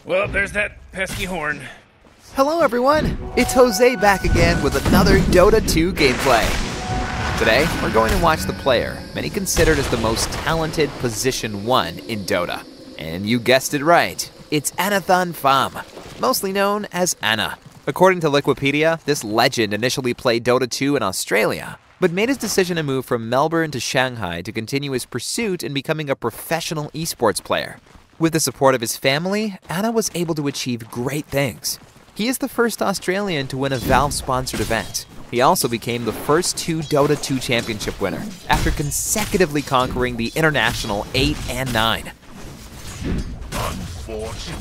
Well, there's that pesky horn. Hello everyone, it's Jose back again with another Dota 2 gameplay. Today, we're going to watch the player, many considered as the most talented Position 1 in Dota. And you guessed it right, it's Anathan Pham, mostly known as Ana. According to Wikipedia, this legend initially played Dota 2 in Australia, but made his decision to move from Melbourne to Shanghai to continue his pursuit in becoming a professional esports player. With the support of his family, Ana was able to achieve great things. He is the first Australian to win a Valve-sponsored event. He also became the first 2 Dota 2 championship winner, after consecutively conquering the international 8 and 9. Unfortunate.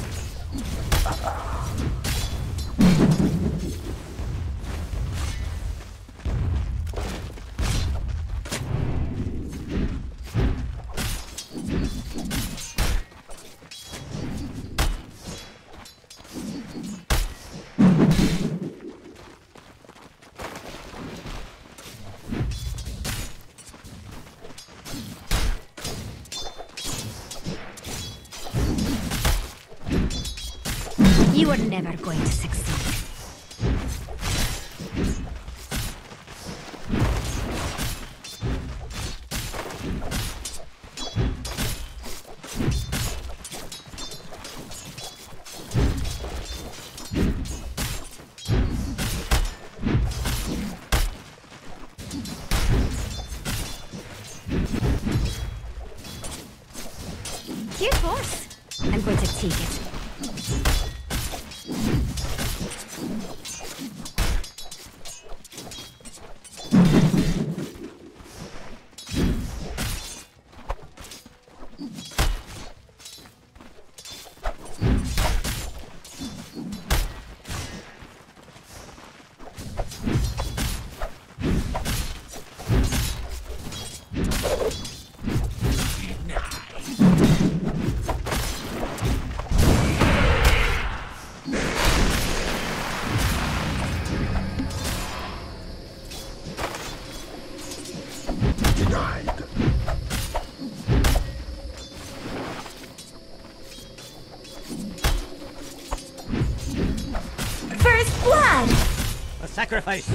You are never going to succeed. Cute horse. I'm going to take it. First blood! A sacrifice!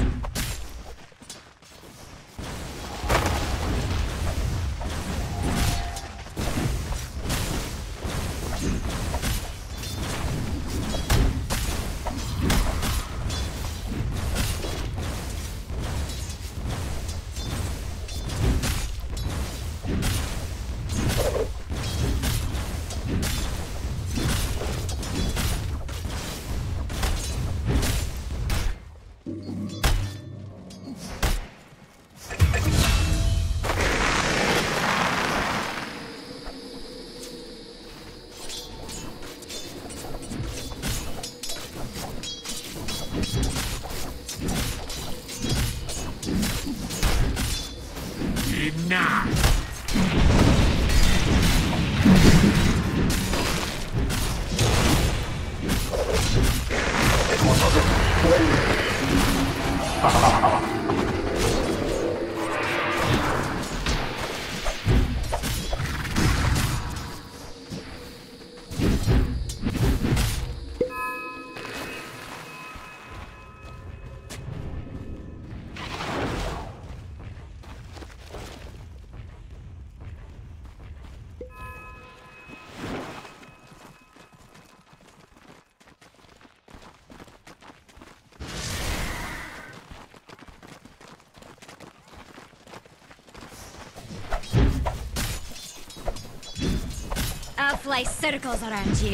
I'll fly circles around you.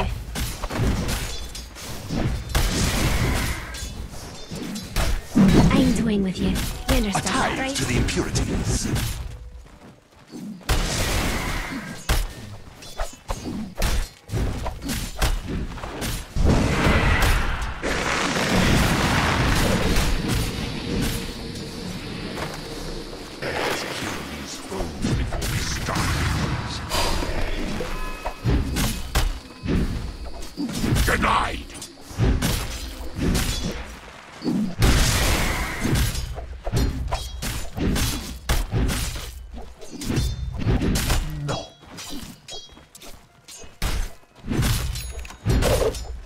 I'm toying with you. You understand that, right? To the impurities. Denied! No.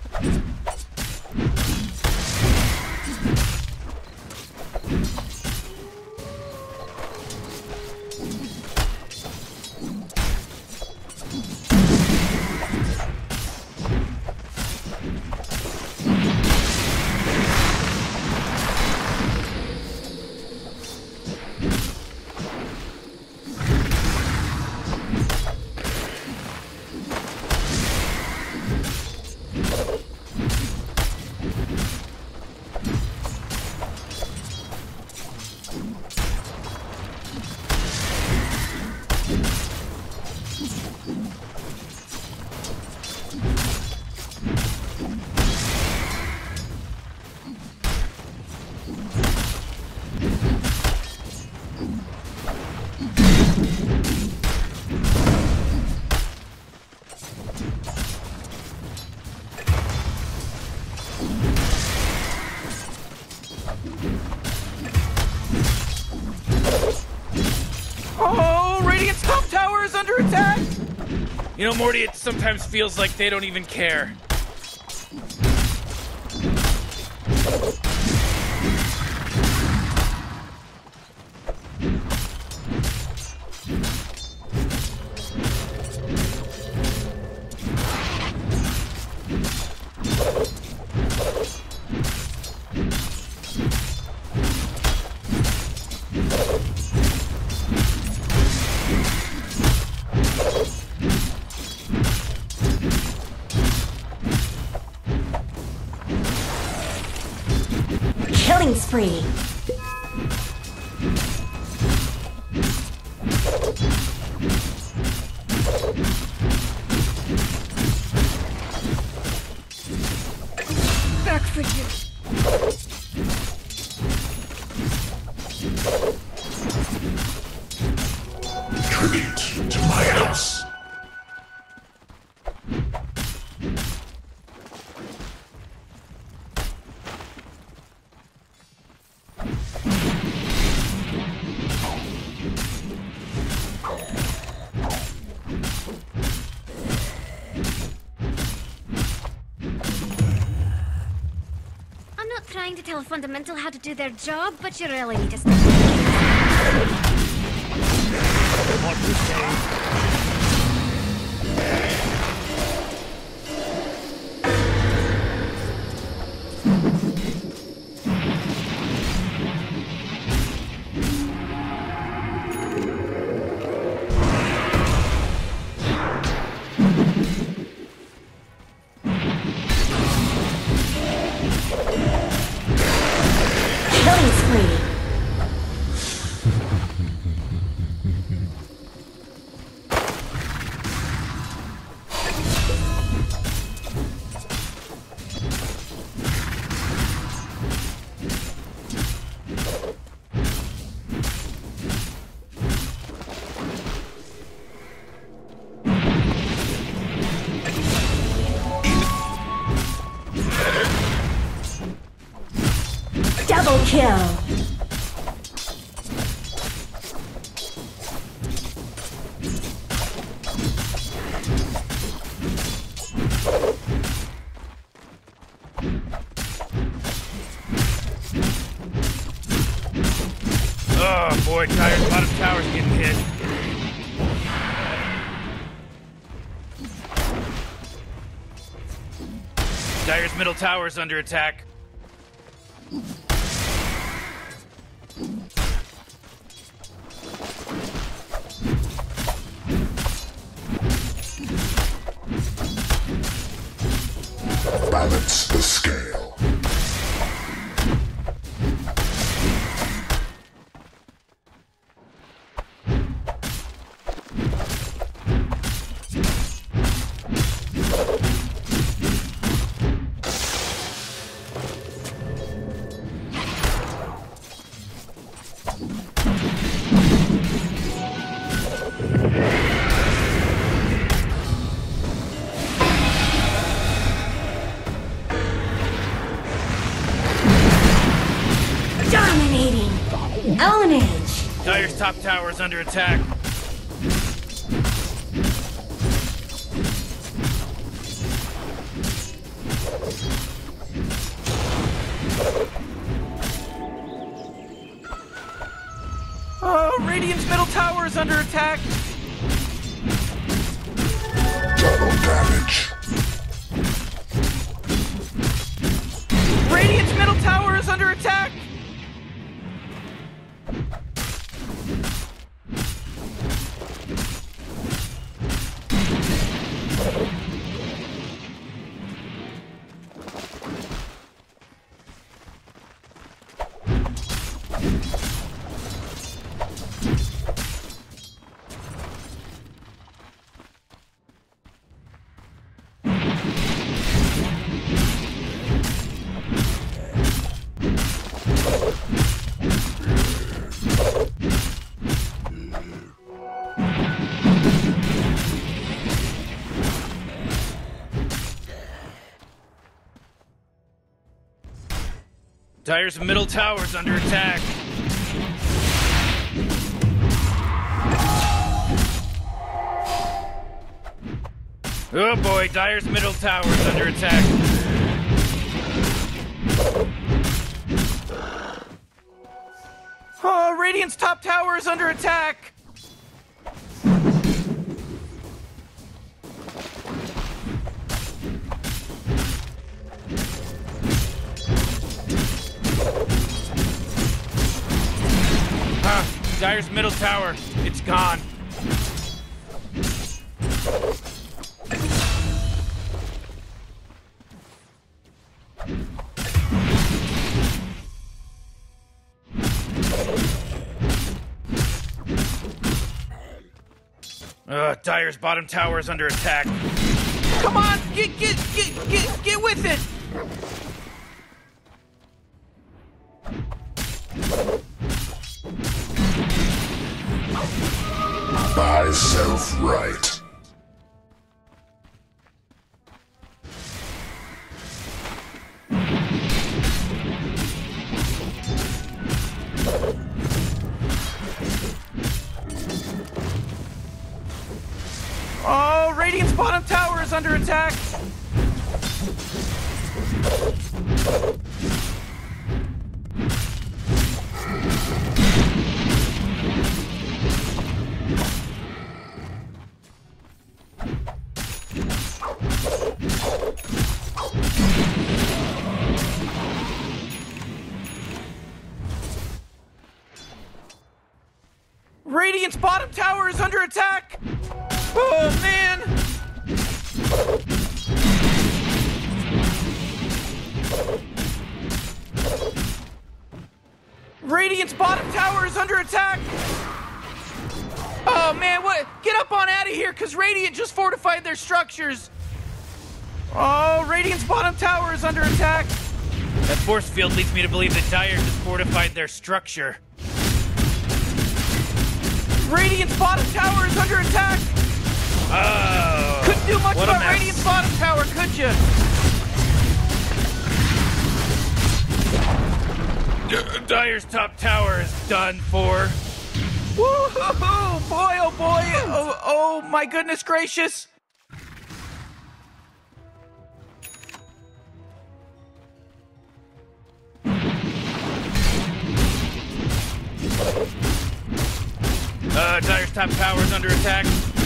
under attack? You know, Morty, it sometimes feels like they don't even care. Killing spree. Back for you. Tribute to my house. I'm not trying to tell a fundamental how to do their job, but you really need to stop. What to say? Killing spree. Double kill. Oh boy, Tire's bottom tower's getting hit. Dire's middle tower's under attack. Balance the scale. Dominating. Ownage. Dire's top tower's under attack. Radiant's middle tower is under attack. Double damage. Radiant's middle tower is under attack. Dire's middle tower's under attack. Oh boy, Dire's middle tower is under attack. Oh, Radiant's top tower is under attack. Dire's middle tower, it's gone. Dire's bottom tower is under attack. Come on, get with it! Myself right. Oh, Radiant's bottom tower is under attack. Radiant's bottom tower is under attack! Oh, man! Radiant's bottom tower is under attack! Oh, man, what? Get up on out of here, because Radiant just fortified their structures! Oh, Radiant's bottom tower is under attack! That force field leads me to believe that Dire just fortified their structure. Radiant's bottom tower is under attack! Oh, couldn't do much about Radiant's bottom tower, could you? Dire's top tower is done for. Woo-hoo-hoo! Boy, oh boy! Oh my goodness gracious! Dire's top tower is under attack.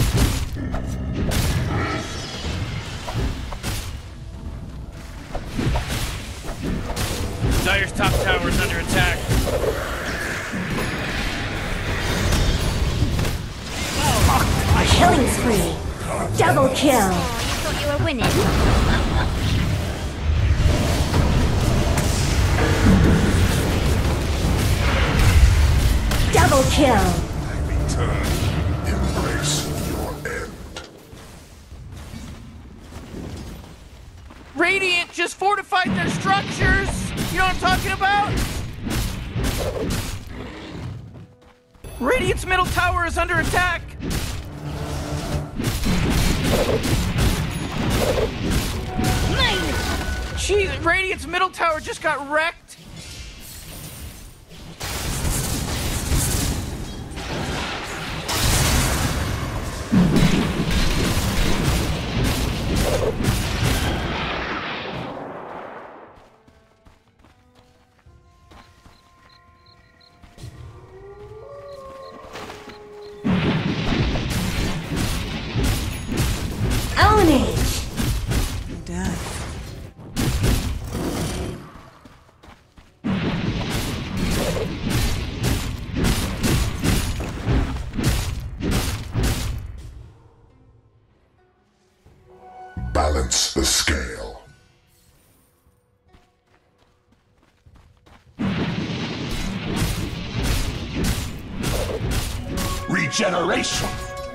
Dire's top tower is under attack. Killing spree. Double kill. I thought you were winning. Double kill. Return. Embrace your end. Radiant just fortified their structures! You know what I'm talking about? Radiant's middle tower is under attack! Jeez, Radiant's middle tower just got wrecked! Balance the scale. Regeneration.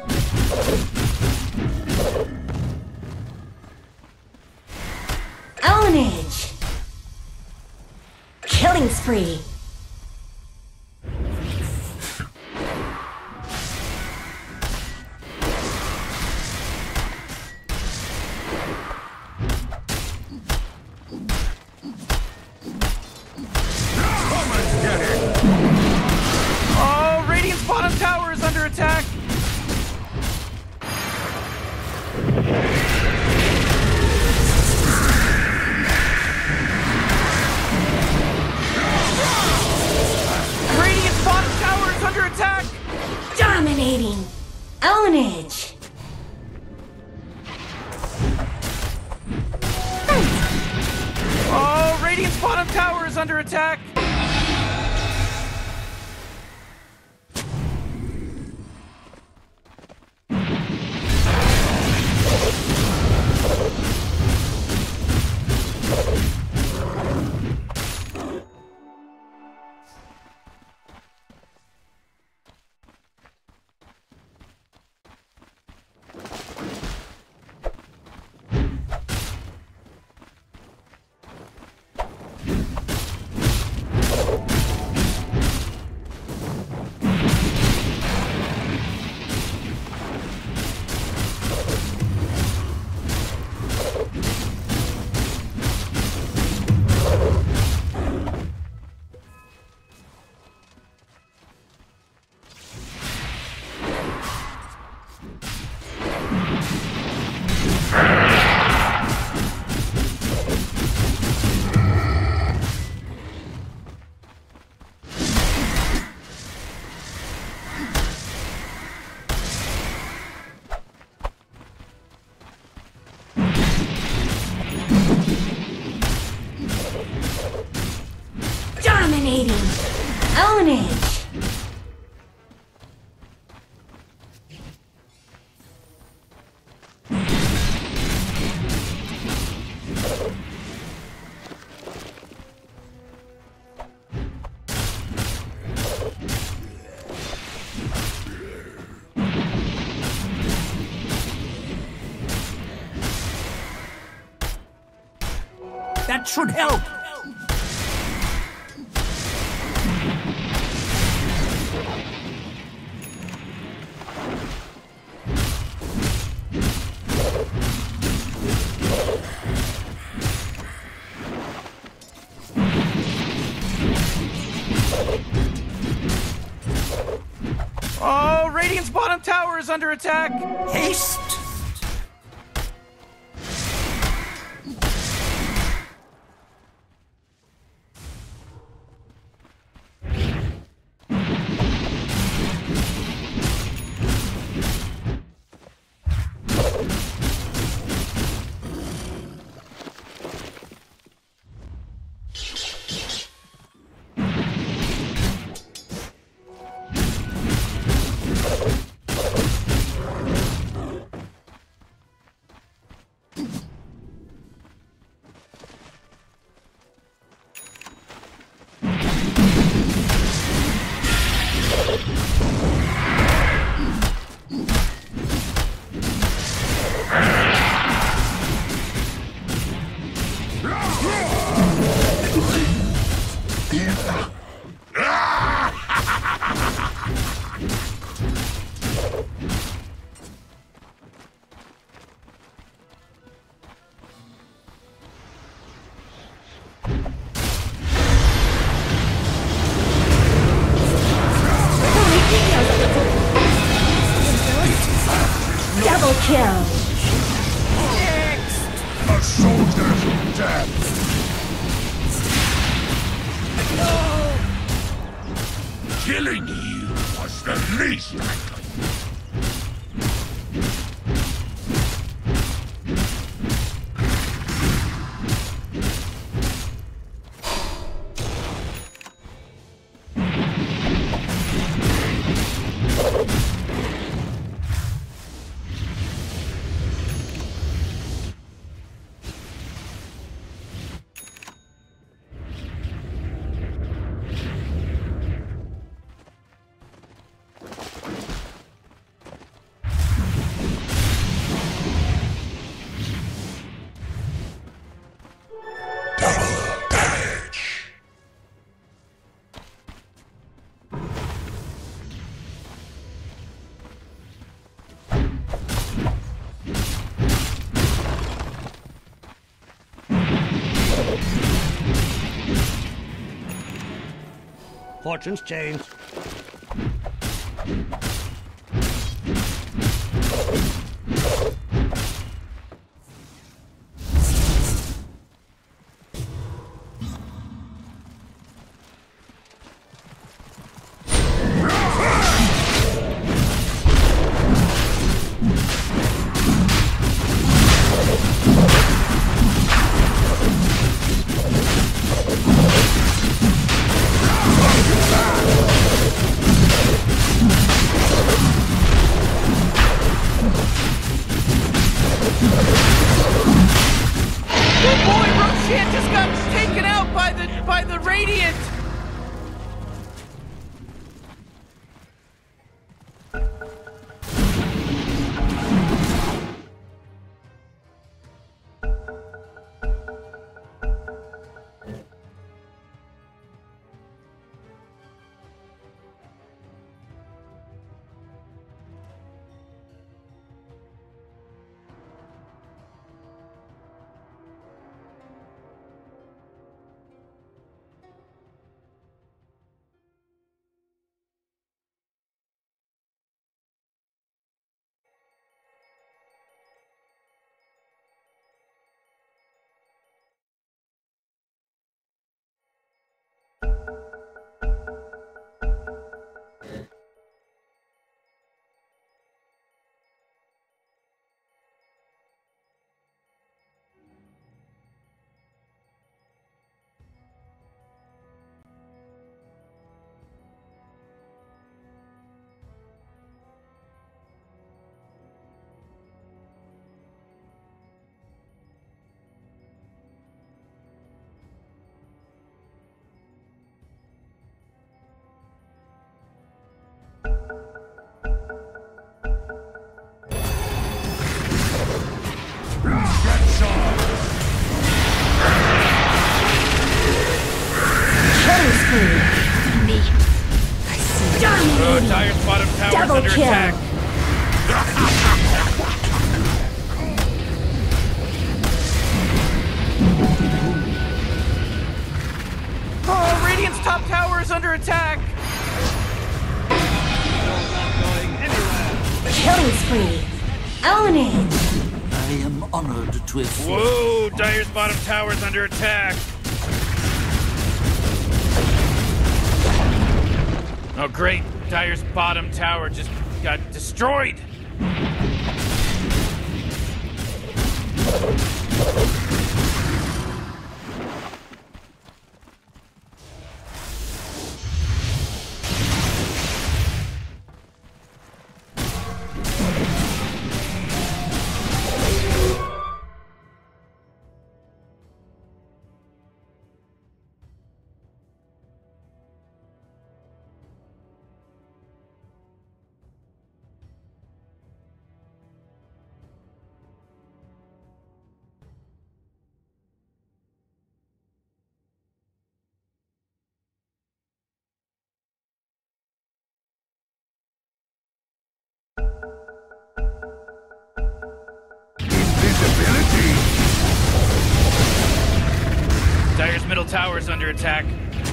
Ownage. Killing spree. Oh, Radiant's bottom tower is under attack! Radiant's bottom tower is under attack. Dominating. Ownage. That should help. Oh, Radiant's bottom tower is under attack. Haste. Double kill. A soldier's death. Killing you was the least I could. Fortunes change. Radiant just got taken out by the Radiant! Dire's bottom tower is under attack. Oh, Radiant's top tower is under attack. Killing spree. Ownage. I am honored to have fought. Whoa, Dire's bottom tower is under attack. Oh, great. Dire's bottom tower just got destroyed. Dire's middle tower is under attack.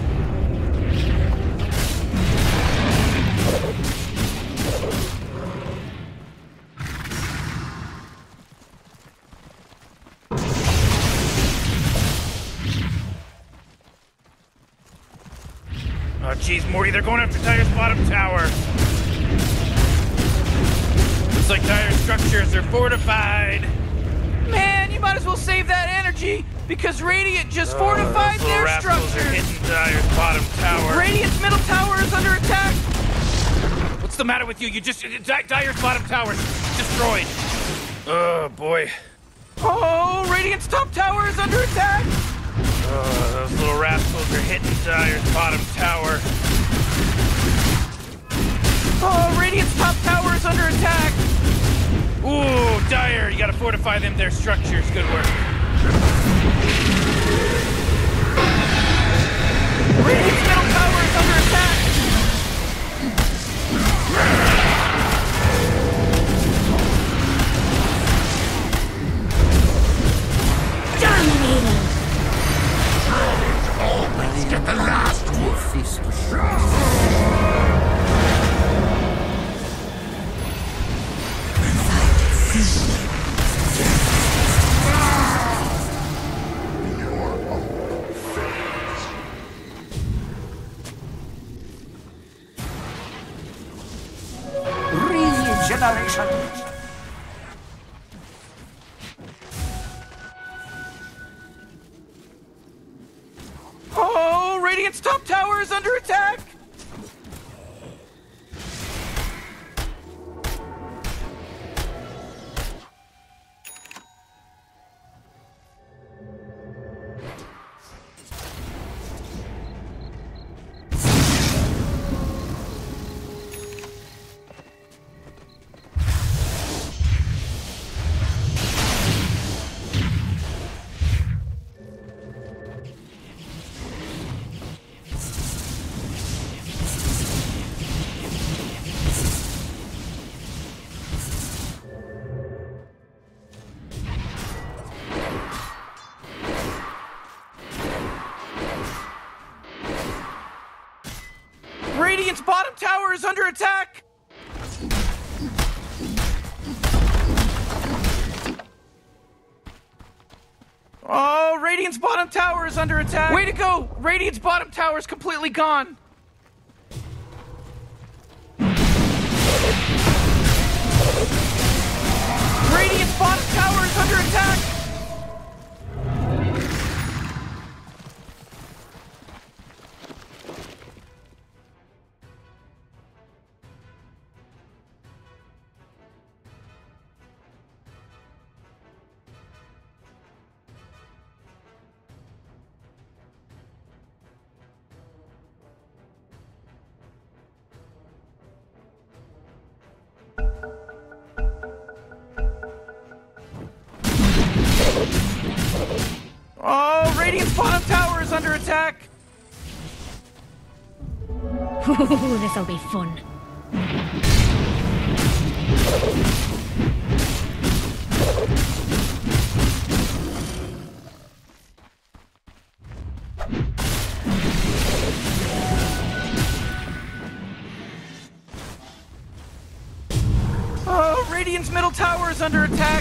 Oh, geez, Morty, they're going after Dire's bottom tower. Looks like Dire's structures are fortified. Man, you might as well save that energy, because Radiant just fortified their structures. Are hitting Dire's bottom tower. Radiant's middle tower is under attack. What's the matter with you? Dire's bottom tower is destroyed. Oh, boy. Oh, Radiant's top tower is under attack. Oh, those little rascals are hitting Dire's bottom tower. Oh, Radiant's top tower is under attack. Ooh, Dire, you gotta fortify them, their structures. Good work. Radiant's middle tower is under attack. Dominating. Always get the last word. Feast of regeneration. Oh, Radiant's top tower is under attack. Radiant's bottom tower is under attack! Oh, Radiant's bottom tower is under attack! Way to go! Radiant's bottom tower is completely gone! Radiant's bottom tower is under attack! Oh, Radiant's bottom tower is under attack! Ooh, this'll be fun. Oh, Radiant's middle tower is under attack!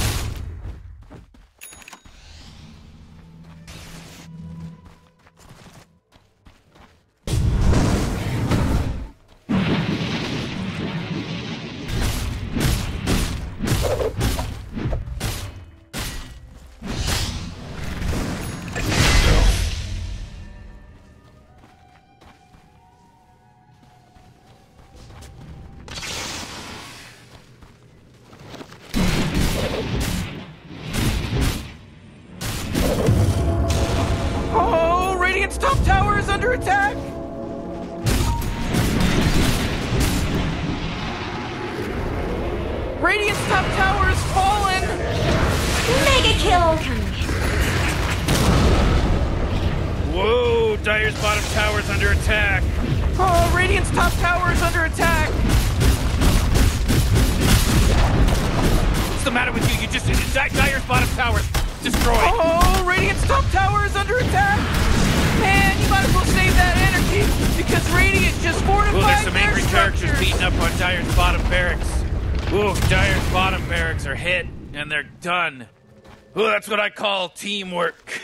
Oh, Radiant's top tower is under attack! Radiant's top tower has fallen! Mega kill! Whoa, Dire's bottom tower is under attack! Oh, Radiant's top tower is under attack! What's the matter with you? You just... Dire's bottom tower is destroyed! Oh, Radiant's top tower is under attack! Man, you might as well save that energy, because Radiant just fortified there's some their angry structures. characters beating up on Dire's bottom barracks. Ooh, Dire's bottom barracks are hit, and they're done. Ooh, that's what I call teamwork.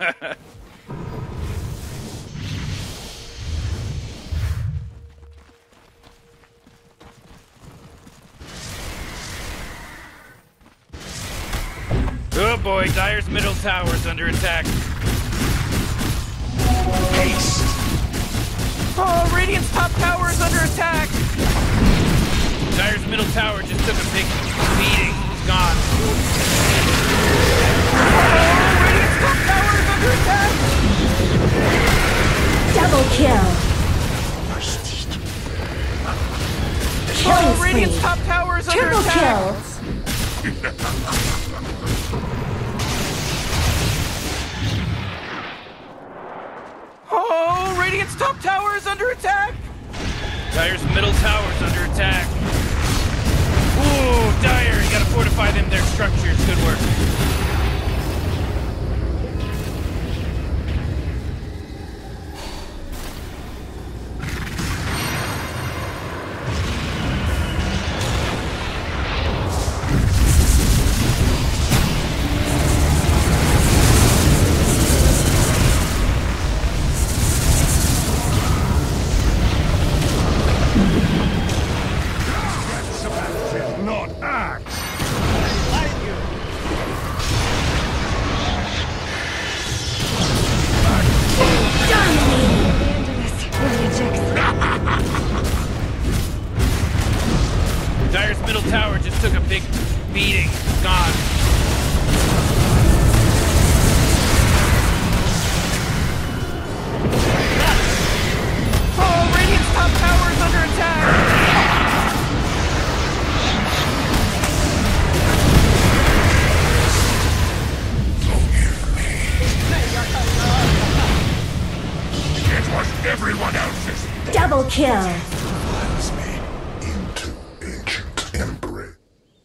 Oh boy, Dire's middle tower's under attack. Haste. Oh, Radiant's top tower is under attack! Dire's middle tower just took a big beating. It's gone. Oh, Radiant's top tower is under attack! Double kill! Killing Oh, spree! Radiant's top tower is under Triple attack! kills! Oh, Radiant's top tower is under attack! Dire's middle tower's under attack. Ooh, Dire, you gotta fortify them, their structures. Good work. Not axe. Dire's middle tower just took a big beating. It's gone. Oh, Radiant's top tower is under attack! It was everyone else's. Double kill! Plans me into ancient embrace.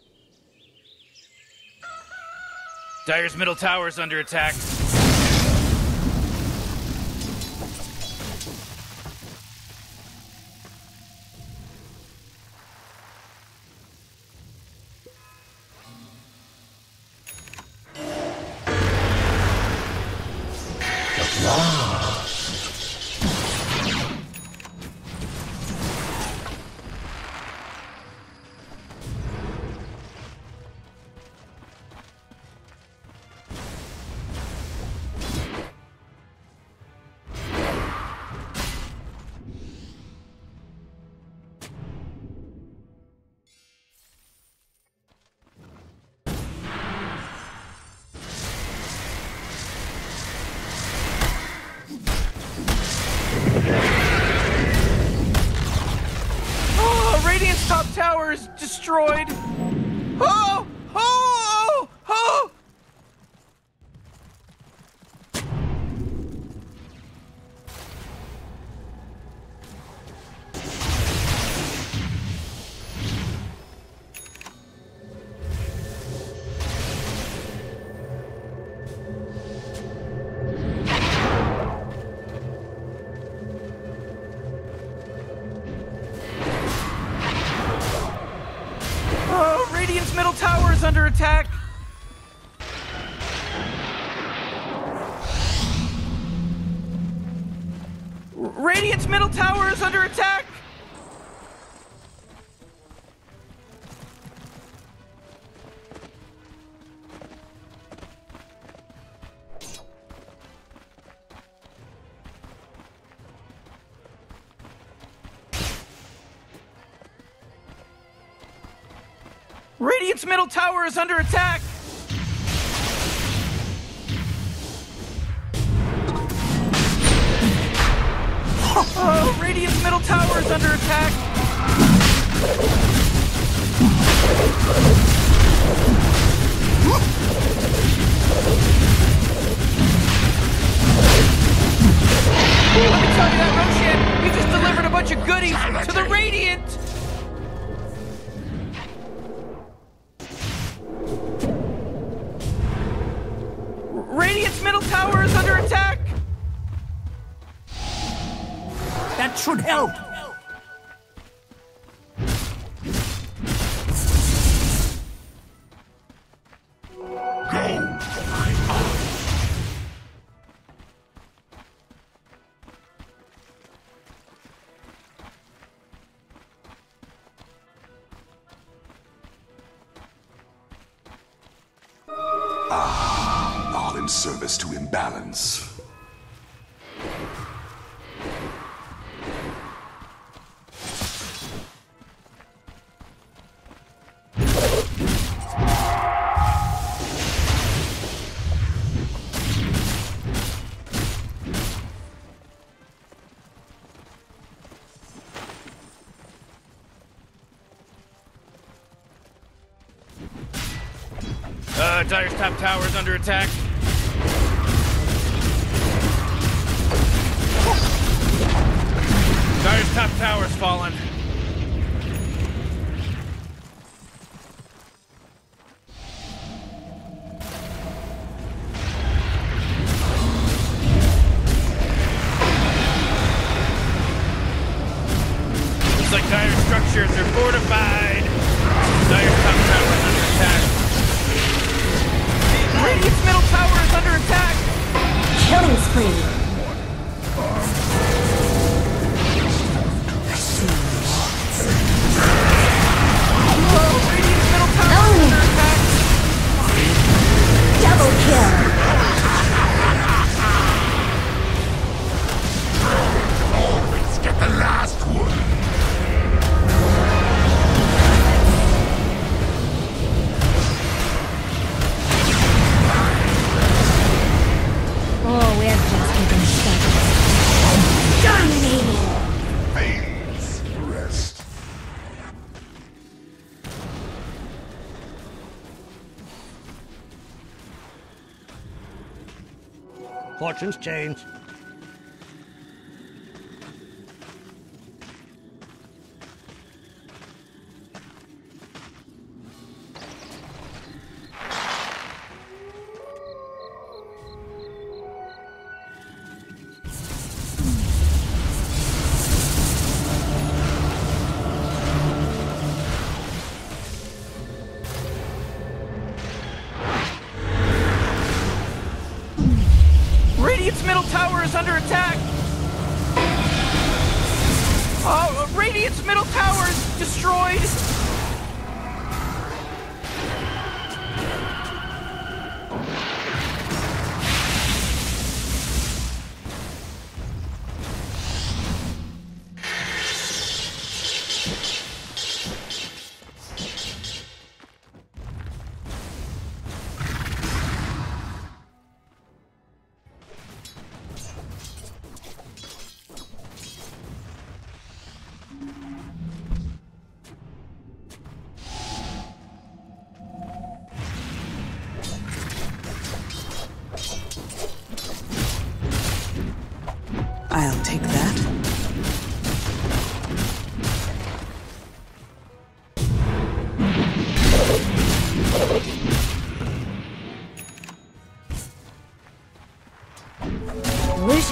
Dire's middle tower's under attack. towers destroyed. Oh! Oh! Oh! Radiant's middle tower is under attack. Radiant's middle tower is under attack. Radiant's middle tower is under attack! Oh, Radiant's middle tower is under attack! Let me tell you that, Roshan, you just delivered a bunch of goodies to the Radiant! Radiant's middle tower is under attack! That should help. All in service to imbalance. Dire's top tower is under attack. Dire's top tower's fallen. Looks like Dire's structures are fortified. Dire's top tower is under attack. Radiant's middle tower is under attack! Killing spree. Whoa, Radiant's middle tower is under attack! Double kill. Always get the last one. Oh, we're just getting started. Dominating. Phase rest. Fortunes change. Radiant's middle tower is under attack! Oh, Radiant's middle tower is destroyed! I'll take that. Illusion.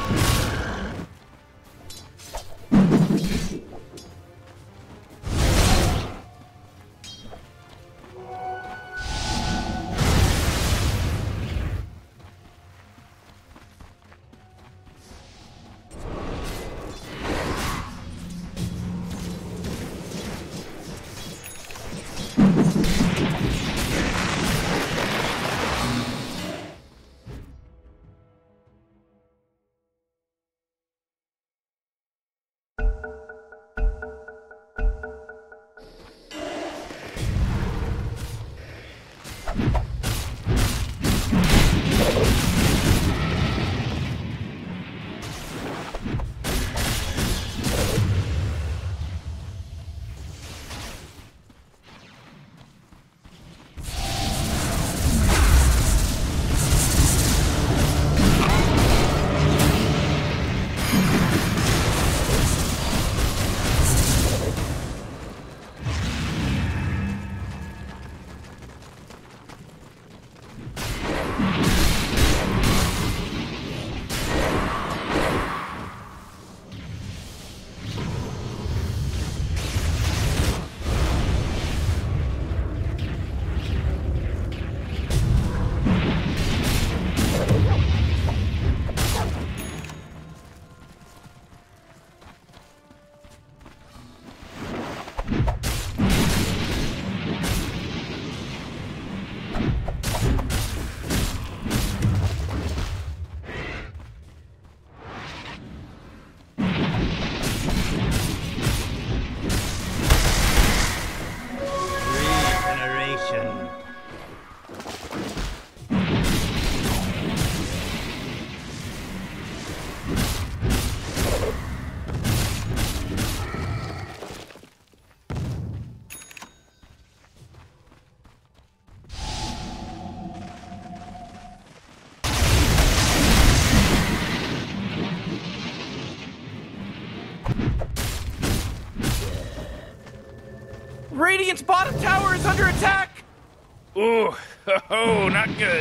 Radiant's bottom tower is under attack! Ooh, oh, not good.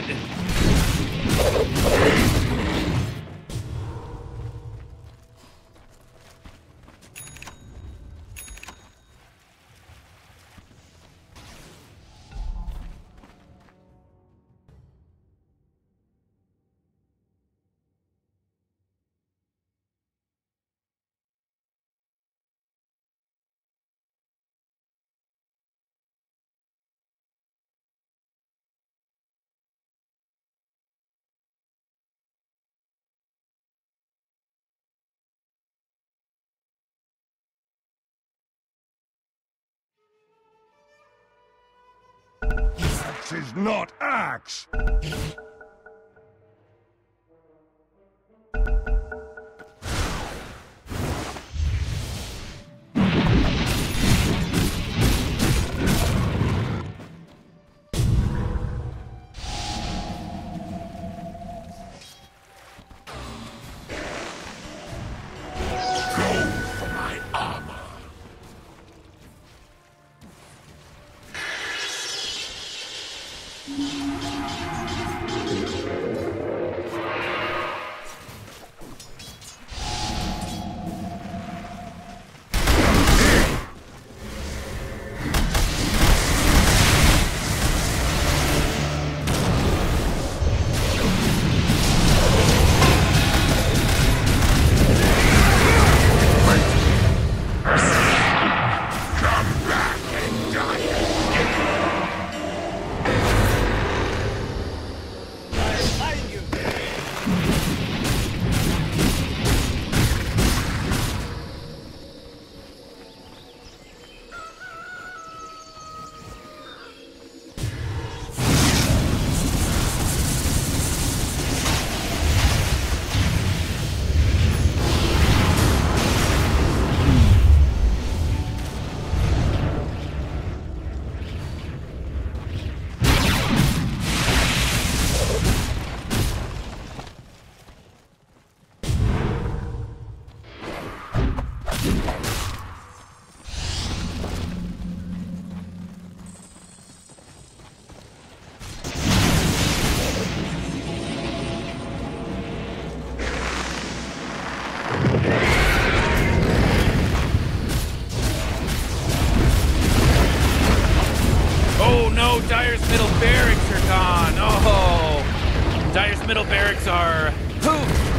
This is not axe!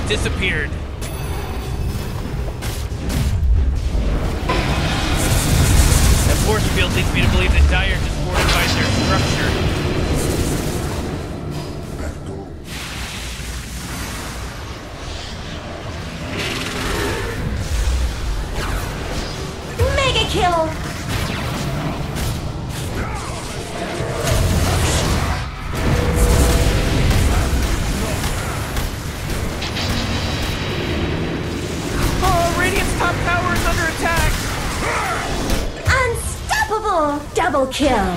disappeared. That force field leads me to believe that Dire just fortified their structure. Mega kill! Oh, Radiant's top tower is under attack! Unstoppable! Double kill!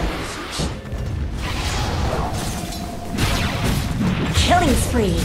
Killing spree!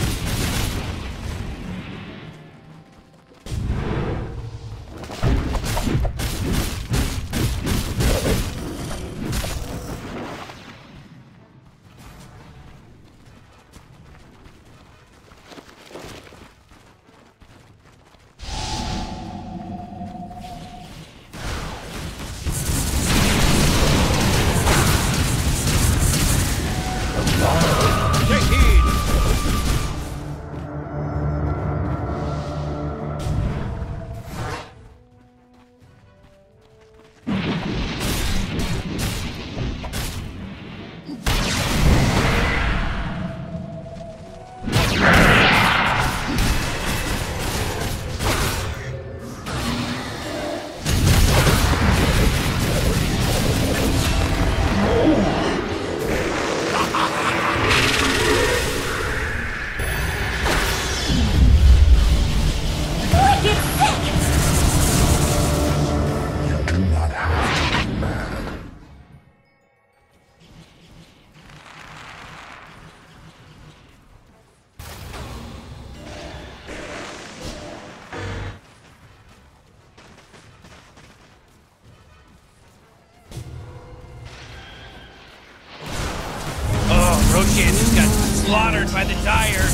Roshan just got slaughtered by the Dire.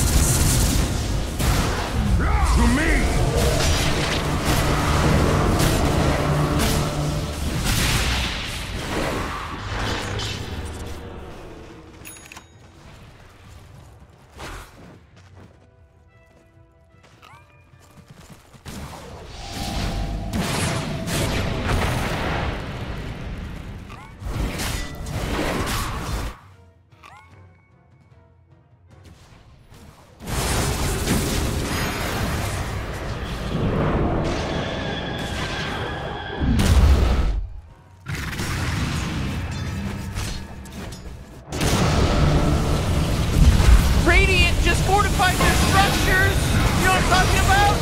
To me! Radiant just fortified their structures! You know what I'm talking about?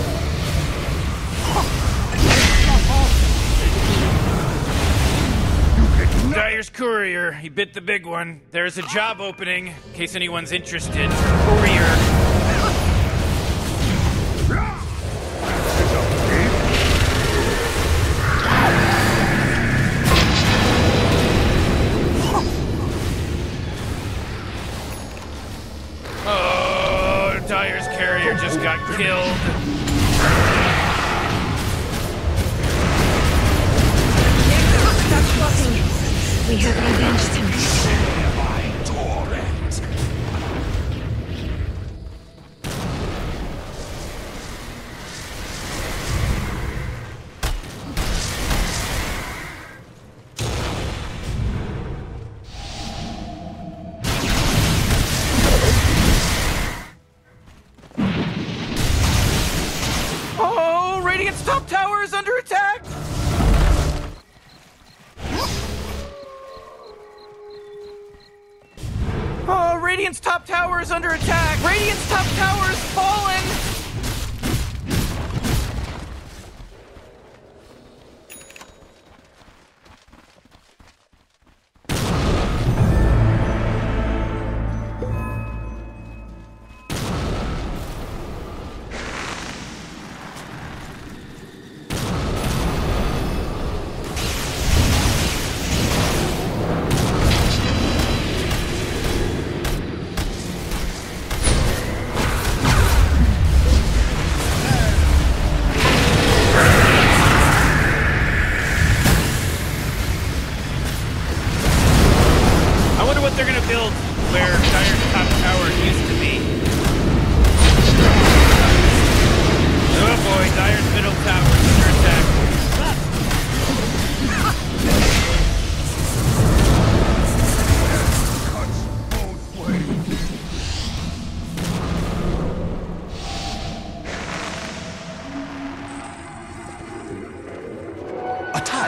Dire's courier. He bit the big one. There's a job opening, in case anyone's interested. Courier. Oh, Dire's carrier just got killed. Stop blocking. We have revenge to make. Oh, Radiant's top tower is under attack! Oh, Radiant's top tower is under attack! Radiant's top tower has fallen!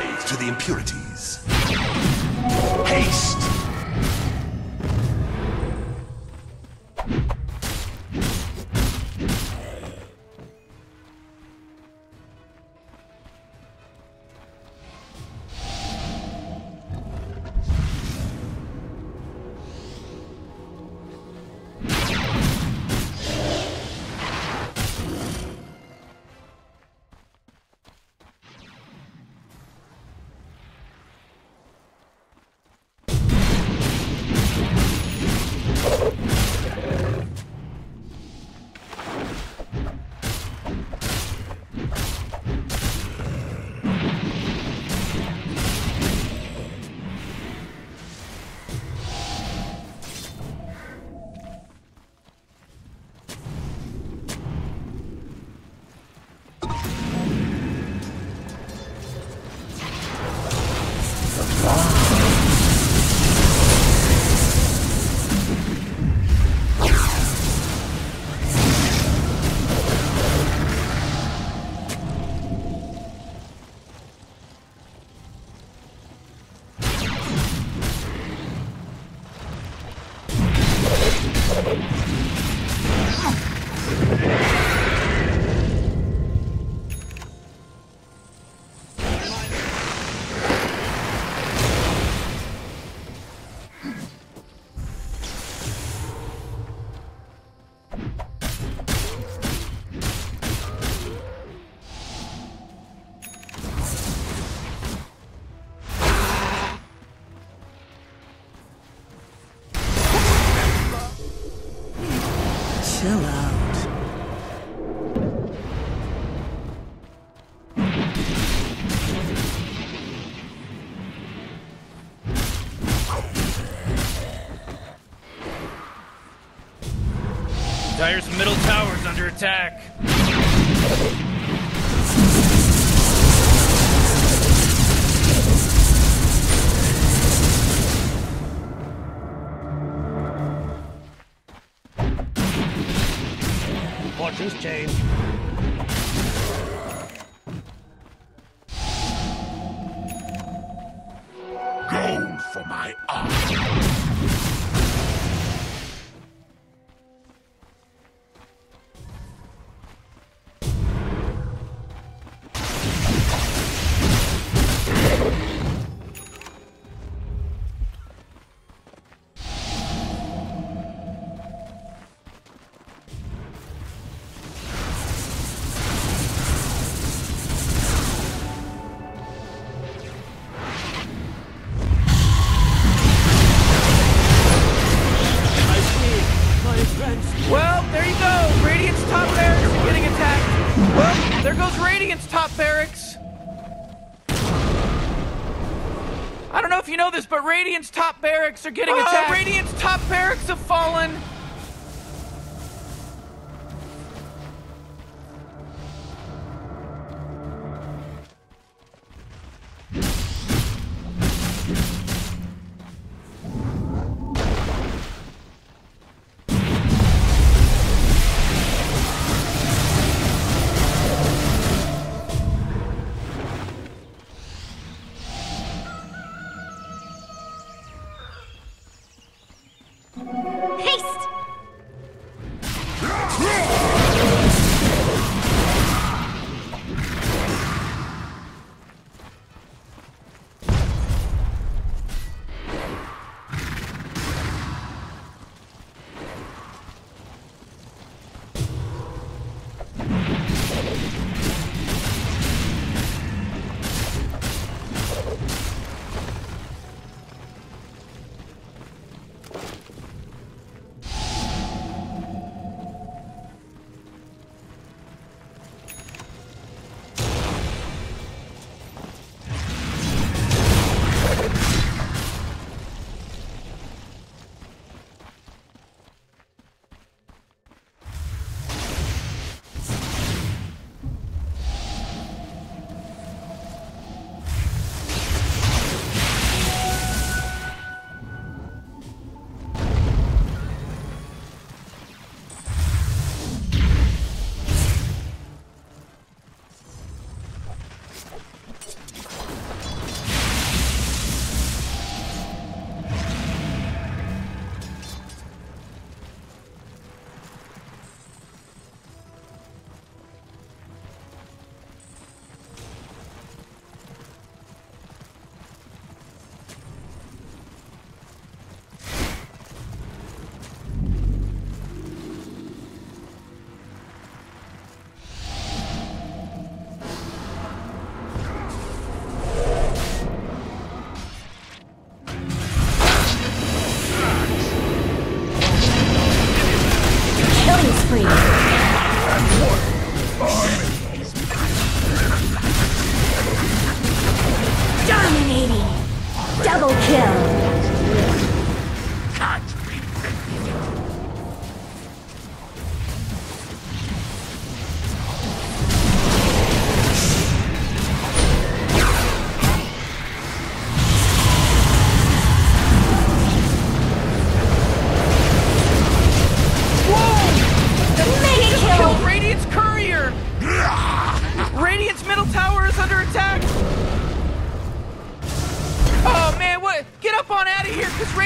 alive to the impurities. Haste! Chill out. Dire's middle tower's under attack. Fortunes change. Gold for my art. Well, there you go. Radiant's top barracks are getting attacked. Well, there goes Radiant's top barracks. I don't know if you know this, but Radiant's top barracks are getting attacked. Radiant's top barracks have fallen. Haste!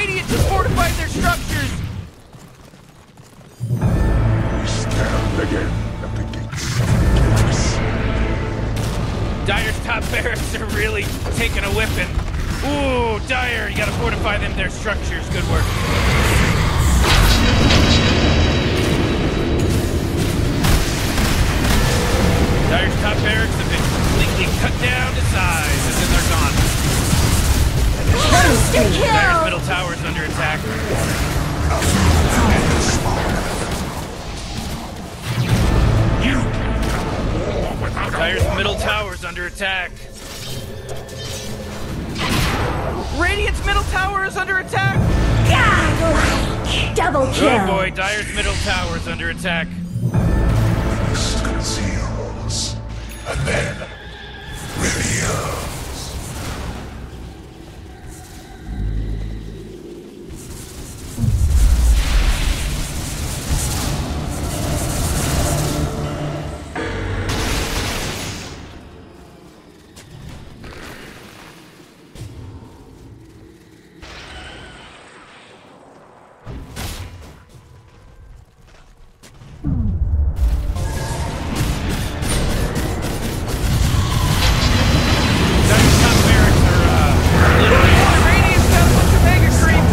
Radiant just fortified their structures! We stand again at the gates of chaos. Dire's top barracks are really taking a whipping. Ooh, Dire, you gotta fortify them their structures. Good work. Dire's top barracks have been completely cut down to size, and then they're gone. Monster Dire's kill! middle tower's under attack. You war without Dire's middle tower's under attack. Radiant's middle tower is under attack! Godlike! Double kill! Oh boy, Dire's middle tower's under attack. First conceals, and then reveals. Dire's top barracks are, Radiant's got a bunch of mega creeps!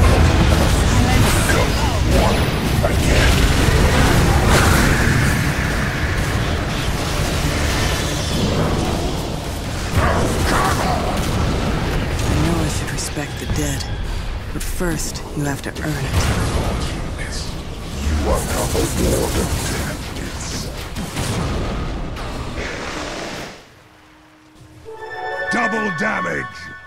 I know I should respect the dead, but first you have to earn it. You are now the Lord of Death is. Double damage!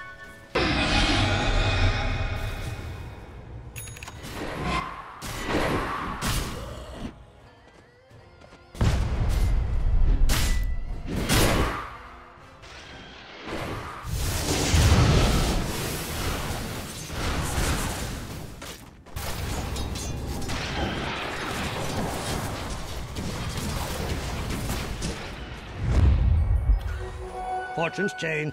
Fortunes change.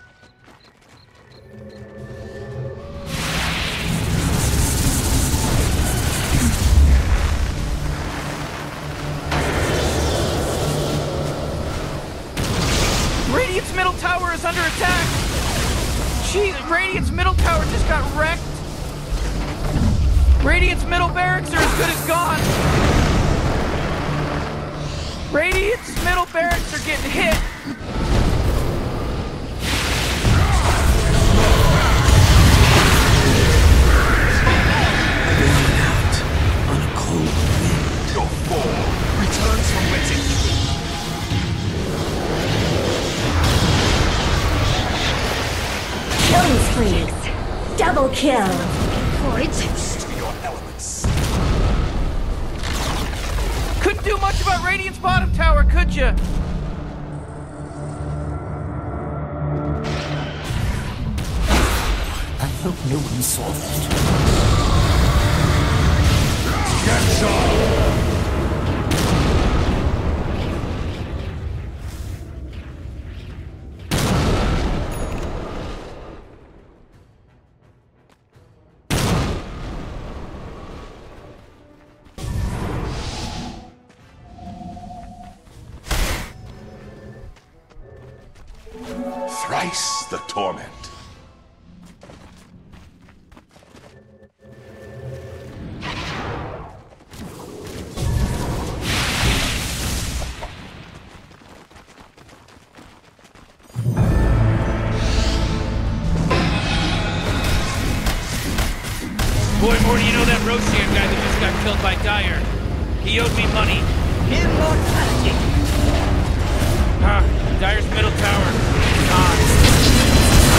Radiant's middle tower is under attack! Jeez, Radiant's middle tower just got wrecked! Radiant's middle barracks are as good as gone! Radiant's middle barracks are getting hit! Out on a cold wind. Your fall returns from whence it came. Killing spree! Double kill! To your elements. Couldn't do much about Radiant's bottom tower, could ya? I hope no one saw that. Get some! Thrice the torment. Boy, Morty, you know that Roshan guy that just got killed by Dire? He owed me money. Immortality! Dire's middle tower is gone.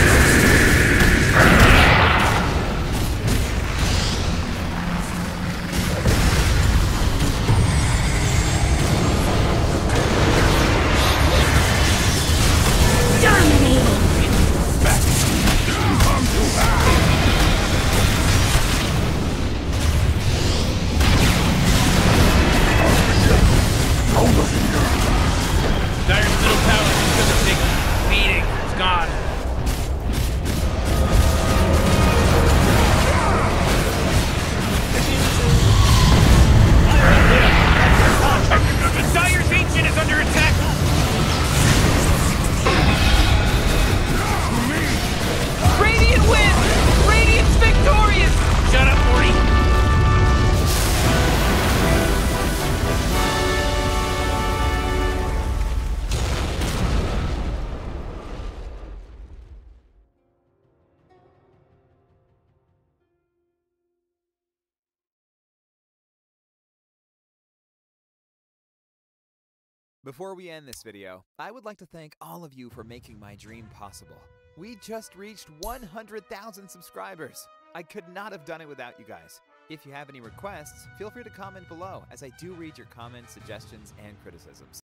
Dominating! Before we end this video, I would like to thank all of you for making my dream possible. We just reached 100,000 subscribers. I could not have done it without you guys. If you have any requests, feel free to comment below, as I do read your comments, suggestions, and criticisms.